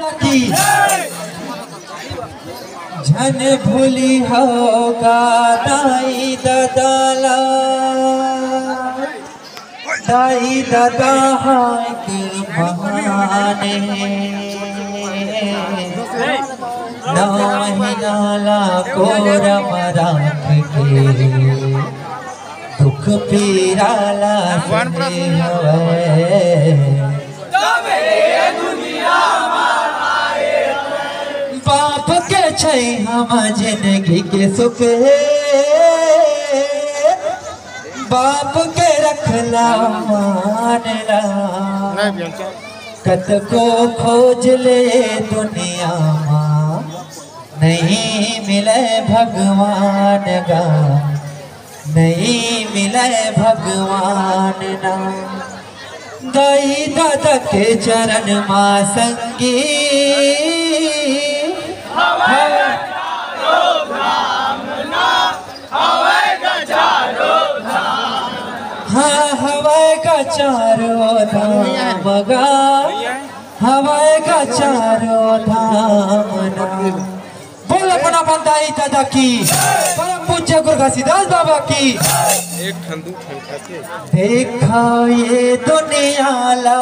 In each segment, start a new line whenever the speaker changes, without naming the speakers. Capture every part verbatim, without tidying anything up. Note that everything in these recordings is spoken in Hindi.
झन भूली होगा दाई दादा दाई दादा महाने नौ महीना को रमराख के दुख पीराला बाप के छै हम जिंदगी के सुख बाप के रखला मानला कत को खोज ले दुनिया मां नहीं मिले भगवान गा नहीं मिले भगवान ना दाई दादा के चरण मां संगी हाँ हवाए का चारों धाम गा हवाए का चारों धाम बोल अपना बंदाई दादा की परम पूज्य गुरु घासीदास बाबा की एक ठंडू देखा ये दुनिया ला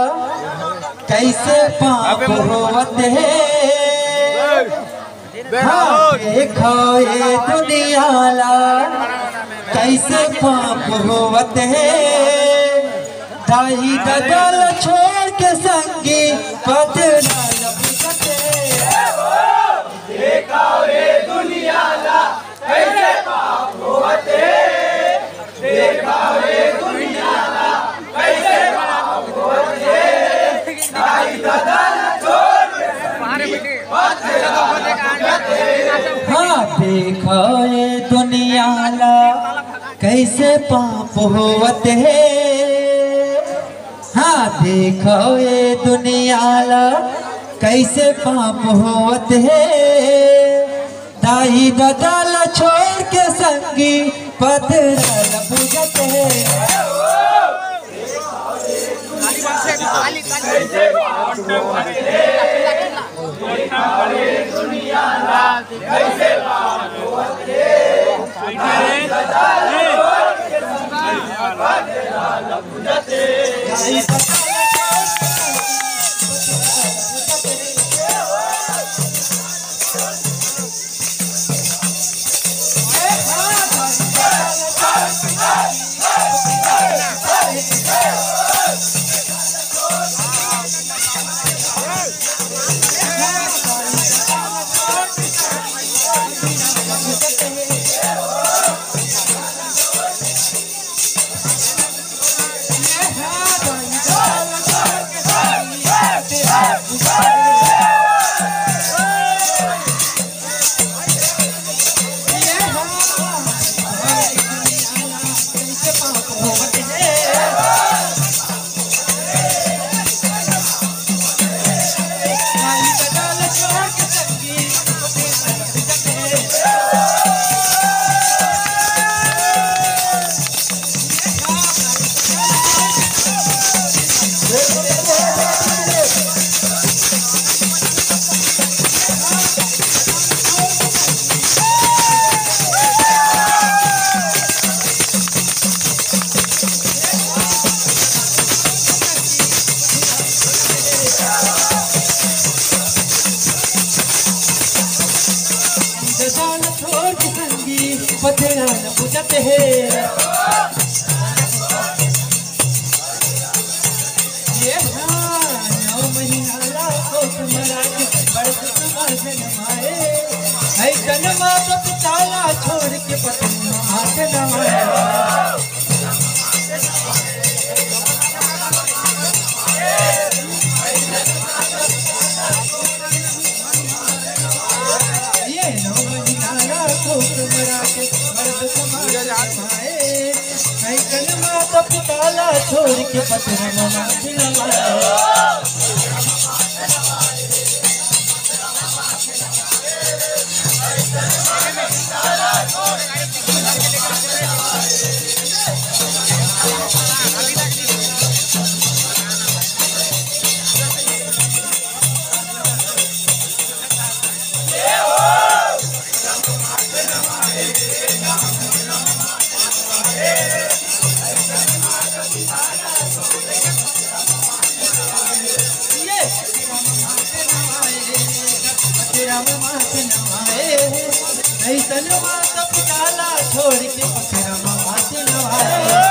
कैसे पाप होते हैं हाँ देखा ये दुनिया ला कैसे पाप होते हैं दाई ददल छोड़ के संगी बदला
देखा ये दुनिया ला कैसे पाप होते हैं देखा ये दुनिया ला कैसे पाप होते हैं दाई ददल छोड़ के संगी
हाँ देखा ये दुनिया ला कैसे पाप होते हैं हाँ देखो ये दुनिया ला कैसे पाप होते हैं दाई ददाल छोड़ के संगी पथराल पूजते हैं
दुनिया ला कैसे पाप होते
पथराल पूजते हैं ये हाँ नौ महीना लाखों तुम्हारा बड़े तुम्हारे नमाए है जन्मा तो पिताला छोड़ के पत्नी हाथ नमाए ये नौ महीना लाखों तुम्हारा माता पिताला छोड़ के पत्थर पथरा में माथे नवाए ऐसन माता पिताला छोड़ के पथरा में माथे नवाए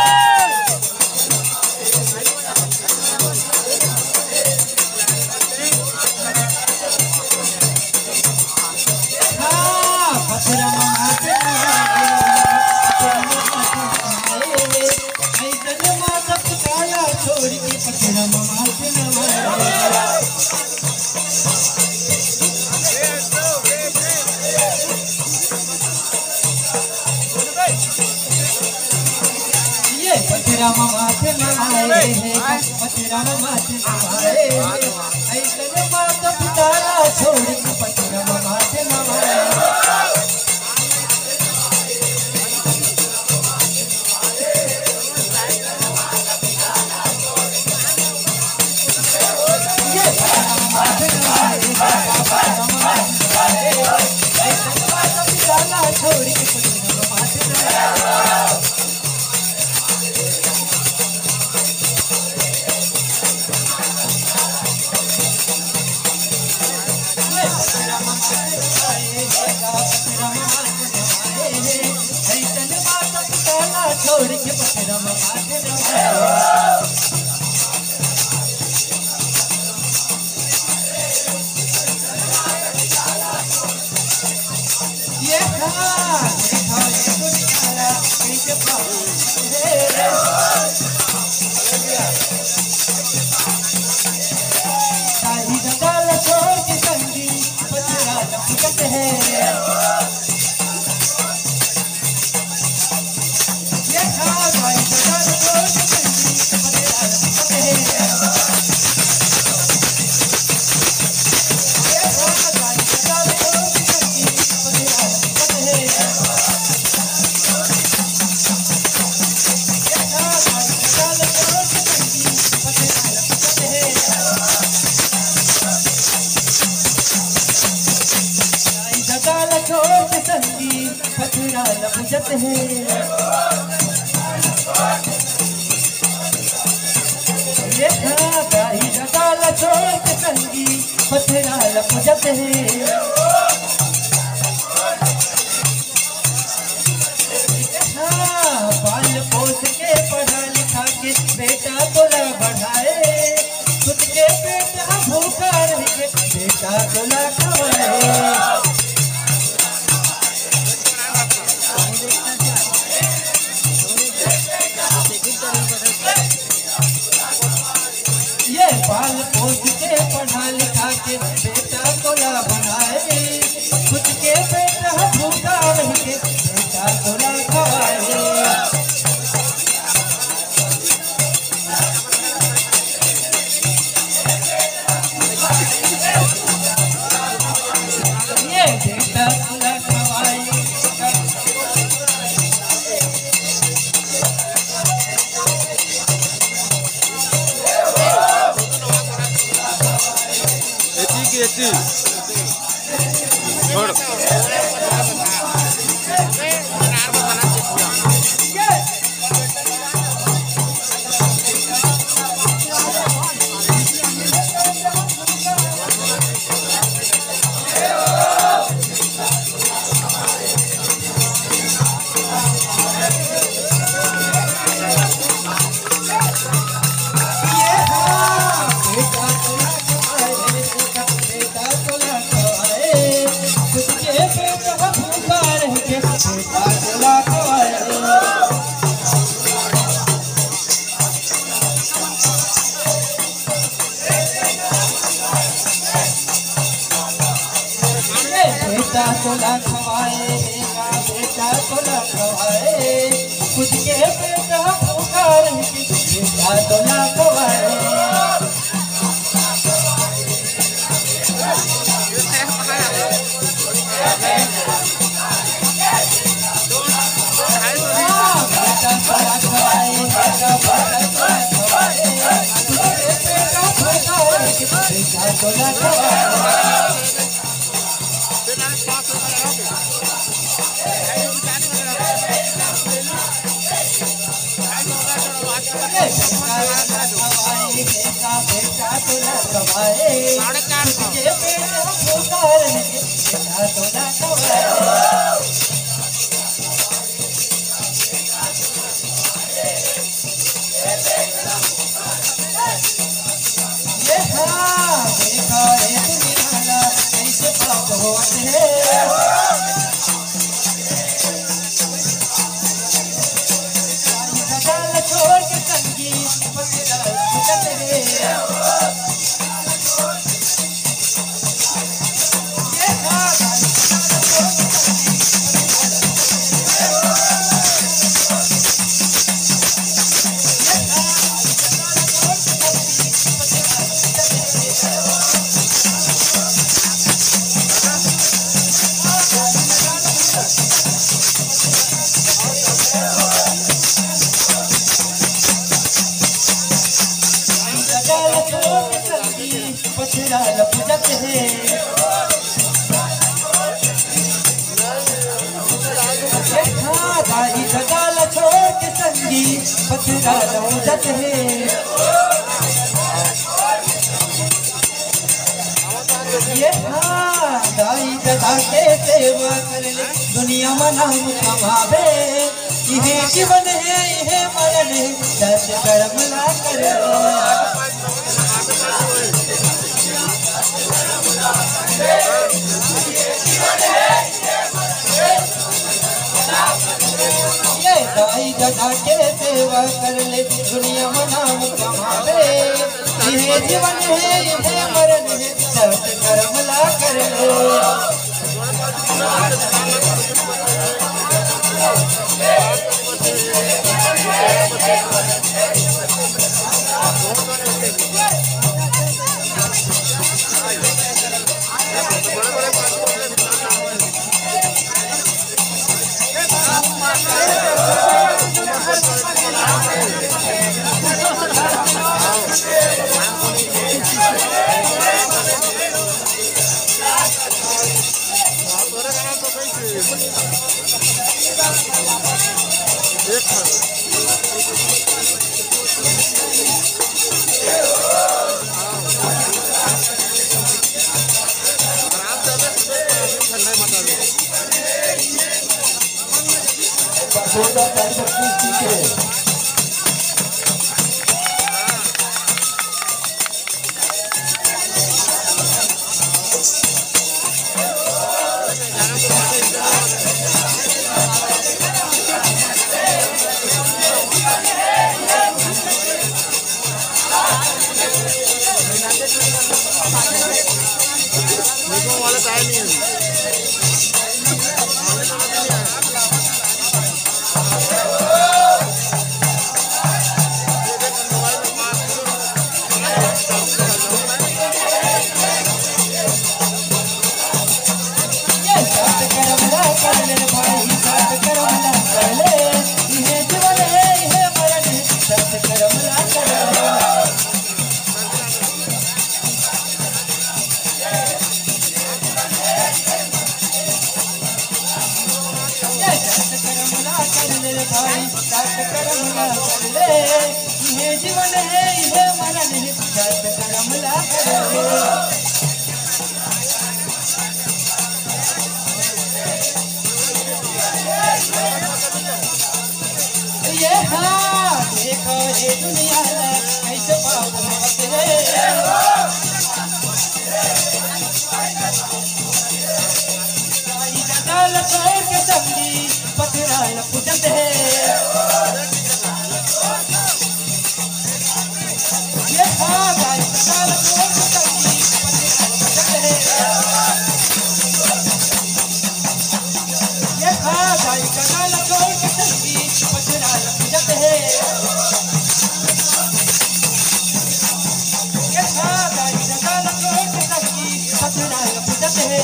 पथरा माथे नवाए पथरा माथे नवाए ऐसन माता पिताला छोड़ के पथरा माथे नवाए छोड़ के पथरा माथे नवाए छोड़ के पथरा माथे नवाए ये था देखा ये गुनियारा कैसे पाए साही दगाल छोड़ के संगी पथरा लपकत है पथरा लपजत है ये था गाही लगाल छोड़ के संगी पथरा लपजत है बाल पोस के पढ़ा लिखा के बेटा तोला बढ़ाए खुद के बेटा भूखा रह के बेटा तोला खवाए बाल पोस के पढ़ा लिखा के बेटा तोला बनाए खुद के बेटा भूखा रह के बेटा तोला खवाए ये बेटा तोला खवाए
एती छोड़ बेटा तोला खवाए बेटा तोला खवाए खुद के बेटा भूखा रह के बेटा तोला खवाए बेटा तोला खवाए बेटा भूखा रह के बेटा तोला खवाए बेटा बेटा तोला खवाए पुकार के बेटा तोला खवाए। ये हाँ देखा है दुनिया कैसे पाप होते हैं। सगाल छोड़ के संगीत बदल बुझते हैं। पथराल पूजत है। हाँ दाई सगाल छोड़ के संगी पथराल पूजत है। ये हाँ दाई सदा के सेवा कर ले दुनिया में नाम कमावे। यह जीवन है यह मरण है दस कर्म ला कर। ये दाई दादा के सेवा कर ले दुनिया में नाम कमावे। यह जीवन है यह मरण है सत कर्म ला कर ले। जीवन है यह मरण है सत कर्म ला कर। ये हाँ देखो ये दुनिया कैसे पाप होते हैं। सगाल छोड़ के संगी पथराल पूजत है। ये हाँ दाई सगाल छोड़ के संगी पथराल पूजत है। ये हाँ दाई सगाल छोड़ के संगी पथराल पूजत है। ये हाँ दाई सगाल छोड़ के संगी पथराल पूजत है।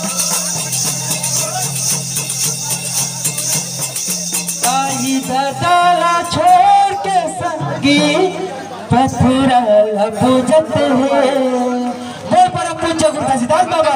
सगाला छोड़ के संगी पथराल पूजत है। बोल पर पूछो गुरु दास बाबा।